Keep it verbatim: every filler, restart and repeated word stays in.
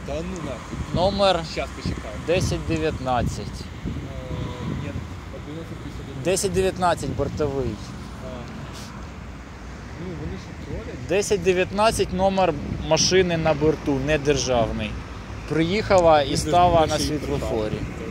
Та ну нахуй. Номер Щас почекаю. десять дев'ятнадцять. Е, Ні, одинадцять п'ятдесят один. десять дев'ятнадцять бортовий. А. Ну, вони що тролять? десять дев'ятнадцять номер машини на борту, не державний. Приїхала і стала на світлофорі.